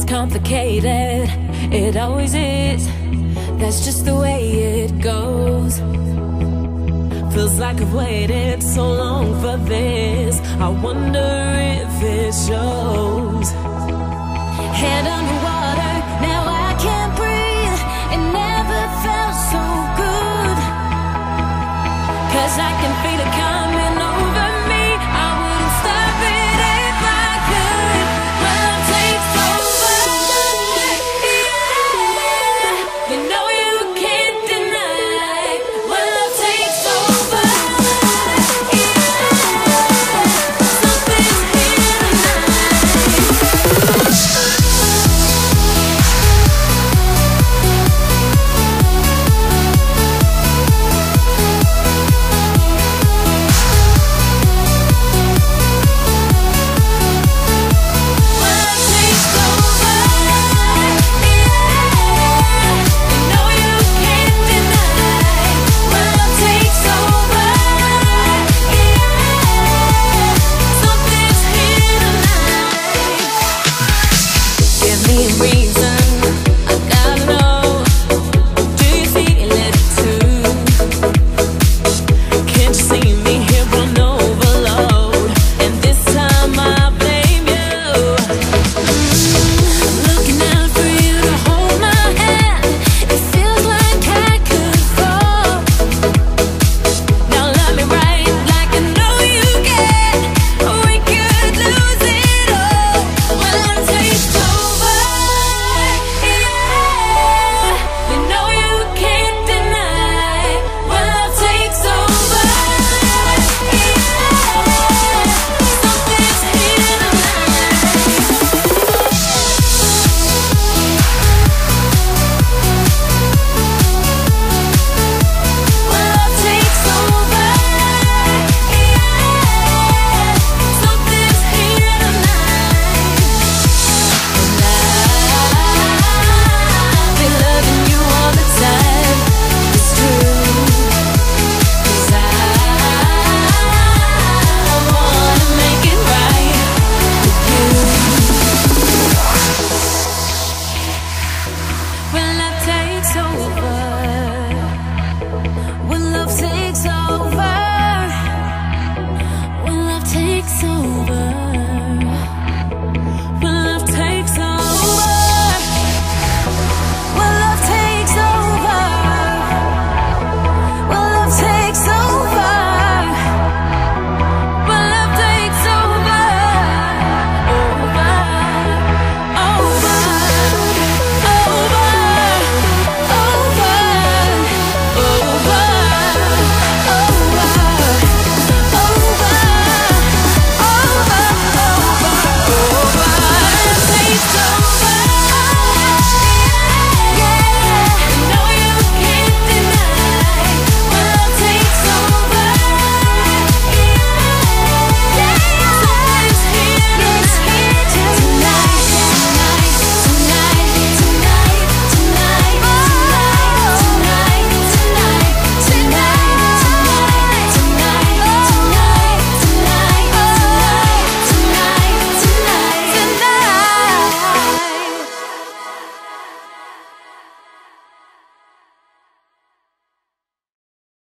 is complicated, it always is. That's just the way it goes. Feels like I've waited so long for this. I wonder if it shows. Head underwater, now I can't breathe. It never felt so good, 'cause I can feel